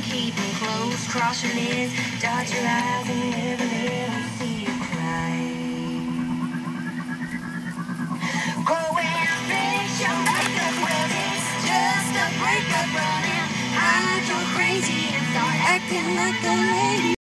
keep them closed, cross your lids, dot your eyes, and never let them see you cry. Go and fix your makeup, well, it's just a breakup running. Hide your crazy and start acting like a lady.